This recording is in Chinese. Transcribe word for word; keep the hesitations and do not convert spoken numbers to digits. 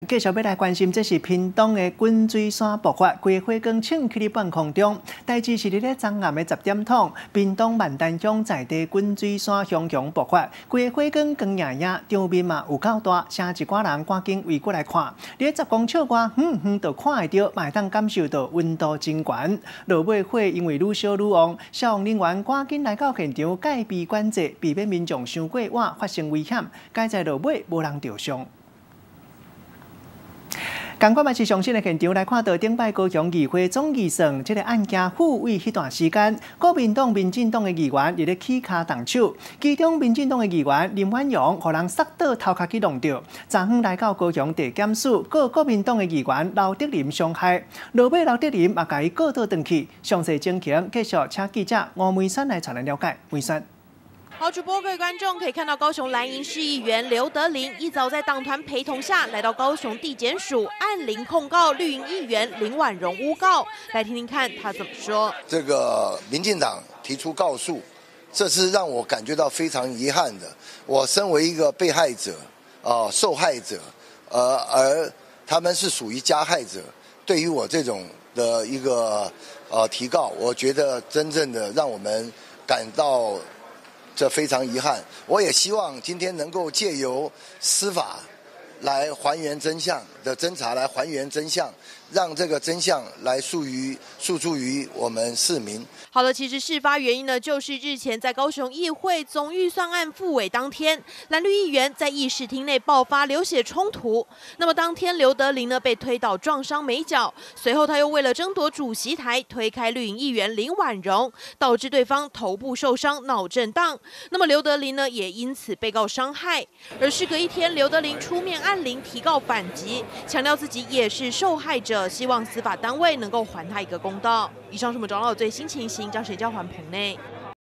继续要来关心，这是屏东的滚水山爆发，规个火光冲起伫半空中。代志是伫咧昨暗的十点钟，屏东万丹乡在地滚水山熊熊爆发，规个火光光影影，场面嘛有够大，请一寡人赶紧围过来看。伫十公尺外，远远就看会到，嘛会当感受到温度真悬。落尾火因为愈烧愈旺，消防人员赶紧来到现场戒备管制，避免民众伤过晚发生危险。该在落尾无人受伤。 赶快嘛是上新的现场来看到，顶摆高雄议会总议算这个案件复位迄段时间，国民党、民进党的议员伫咧起骹动手，其中民进党的议员林婉容，互人摔倒头壳去弄着，昨昏来到高雄地检署，告国民党的议员刘德林伤害，落尾刘德林也甲伊告倒转去，详细情形继续请记者吴梅山来传来了解，梅山。 好主播，各位观众可以看到，高雄蓝营市议员刘德林一早在党团陪同下来到高雄地检署，按铃控告绿营议员林婉容诬告。来听听看他怎么说。 这个民进党提出告诉，这是让我感觉到非常遗憾的。我身为一个被害者，啊、呃，受害者，呃，而他们是属于加害者，对于我这种的一个呃提告，我觉得真正的让我们感到。 这非常遗憾，我也希望今天能够借由司法来还原真相的侦查，来还原真相，让这个真相来诉于诉诸于我们市民。 好了，其实事发原因呢，就是日前在高雄议会总预算案复委当天，蓝绿议员在议事厅内爆发流血冲突。那么当天刘德林呢被推倒撞伤眉角，随后他又为了争夺主席台推开绿营议员林婉容，导致对方头部受伤脑震荡。那么刘德林呢也因此被告伤害。而事隔一天，刘德林出面按铃提告反击，强调自己也是受害者，希望司法单位能够还他一个公道。以上是我们找到的最新情形，将谁交还棚内。